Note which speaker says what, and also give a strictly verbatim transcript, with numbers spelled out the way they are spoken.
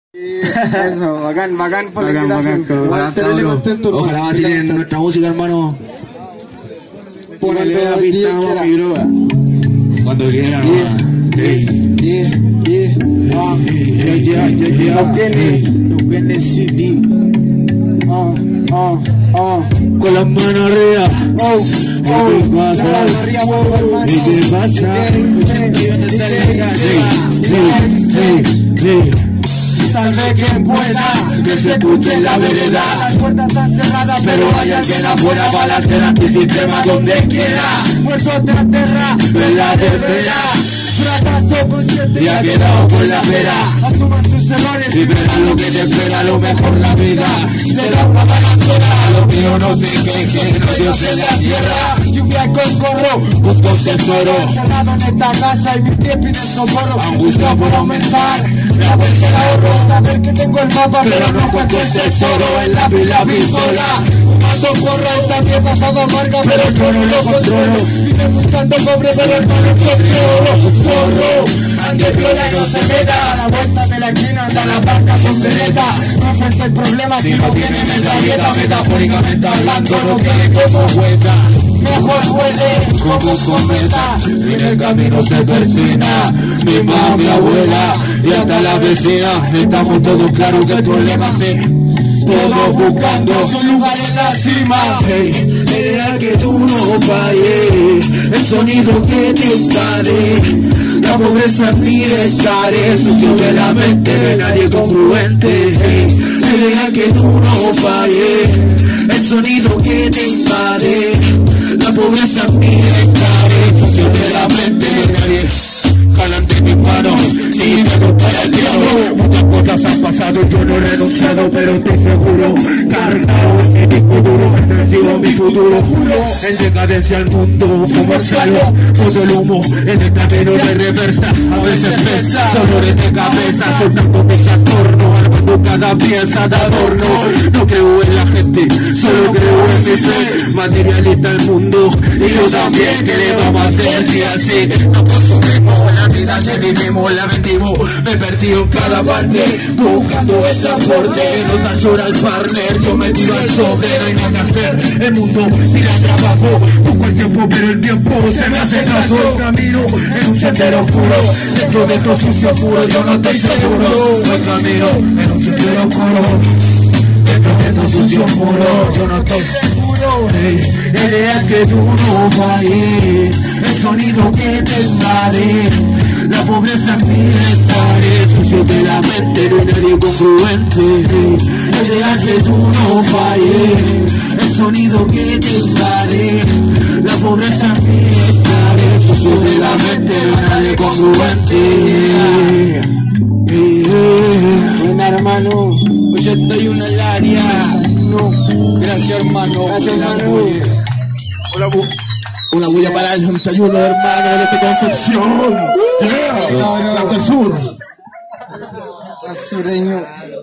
Speaker 1: Eso, bacán, bacán por la
Speaker 2: Bacán, bacán,
Speaker 1: invitación.
Speaker 2: bacán,
Speaker 1: Terrible
Speaker 2: cabrón.
Speaker 1: contento.
Speaker 2: Ojalá vacilen nuestra música, hermano.
Speaker 1: Ponele
Speaker 2: Ponele la
Speaker 1: al
Speaker 2: pista,
Speaker 1: día
Speaker 2: vamos,
Speaker 1: quiera.
Speaker 2: mi broga. Cuando quieran,
Speaker 1: Yeah,
Speaker 2: nomás. Hey.
Speaker 1: yeah, yeah. Ah,
Speaker 2: Yeah, yeah, yeah, yeah.
Speaker 1: Los Kenny.
Speaker 2: Hey, los Kenny City.
Speaker 1: ah, ah, ah.
Speaker 2: Con las manos arriba.
Speaker 1: Oh, oh,
Speaker 2: ¿Qué pasa?
Speaker 1: la mano arriba, huevo, hermano.
Speaker 2: ¿Y qué pasa?
Speaker 1: Sí,
Speaker 2: Hey, hey, hey.
Speaker 1: Salve quien pueda, que se escuche en la vereda. Las puertas están cerradas, pero hay alguien afuera. Balacera antisistema donde quiera. Muerto tras tierra, verdad de veras. Fracaso consciente y ha quedado con la pera. Asuman sus errores y verán lo que te espera. Lo mejor la vida le da una balacera. A lo que yo no sé qué, que no Dios en la tierra. Lluvia con gorro, busco un tesoro. Encerrado en esta casa y mis pies piden socorro. Angustia por aumentar, me hago el ahorro. Saber que tengo el mapa, pero no encuentro el tesoro. En la pila pistola, fumando porro. Esta tierra sabe amarga, pero yo no lo controlo. Vine buscando cobre, pero el no lo encontré oro. Zorro, ande viola y no se meta. A la vuelta de la esquina anda la barca con vereta. No enfrenta el problema si no tiene metralleta. Metafóricamente hablando, no tiene como vuelta. Mejor huele como cometa. Si en el camino se persina mi mamá, mi abuela y hasta la vecina. Estamos todos claros que el problema sí. Todos buscando su lugar en la cima.
Speaker 2: Hey, deja que tú no falles, el sonido que te invade, la pobreza pide estaré, sucio de la mente de nadie congruente. Hey, deja que tú no falles, el sonido que te invade, la pobreza pide estaré, sucio de la mente de nadie. Jalan de mis manos y me voy para el cielo. Muchas cosas han pasado, yo no he renunciado, pero estoy seguro, cargado en mi futuro, ese ha sido mi futuro. En decadencia al mundo, como el cielo, todo el humo en el camino de reversa. A veces pesa, dolores de cabeza, soltando mis atornos, armando cada pieza de adorno. No creo en la gente, solo creo en mi fe. Materialista el mundo, y yo también, ¿qué le vamos a hacer si así no consumimos la vida que vivimos, la mentimos? Me perdí en cada parte, buscando ese aporte. Nos ayuda el partner, yo me tiro al sobre, no hay nada que hacer. El mundo tira trabajo, busco el tiempo, pero el tiempo se me hace caso. El camino es un sendero oscuro, dentro de estos sucios puros yo no estoy seguro. El camino es un sendero oscuro, dentro de estos sucios muros yo no estoy seguro. Hey, idea que tú no falles, el sonido que te invade, la pobreza pide estaré, sucio de la mente de nadie congruente. Hey, idea que tú no falles, el sonido que te invade, la pobreza pide estaré, sucio de la mente de nadie congruente. Hey, hey.
Speaker 1: Buena, hermano.
Speaker 2: ochenta y uno al área.
Speaker 1: No.
Speaker 2: Gracias, hermano.
Speaker 1: Gracias, hermano.
Speaker 2: Hola, bu.
Speaker 3: Una bulla para el ochenta y uno, hermano, desde Concepción. Yeah. La del sur.
Speaker 1: Sureño.